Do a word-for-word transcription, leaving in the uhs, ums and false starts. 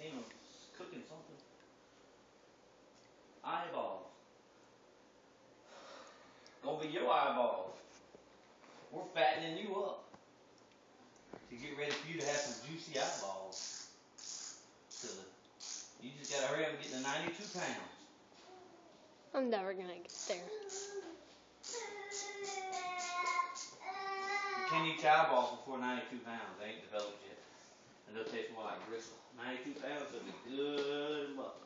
seen them cooking something. Eyeballs. Gonna be your eyeballs. We're fattening you up to get ready for you to have some juicy eyeballs. So you just gotta hurry up and get to ninety-two pounds. I'm never gonna get there. You can't eat your eyeballs before ninety-two pounds. They ain't developed yet. And they'll taste more like gristle. ninety-two pounds will be good and much.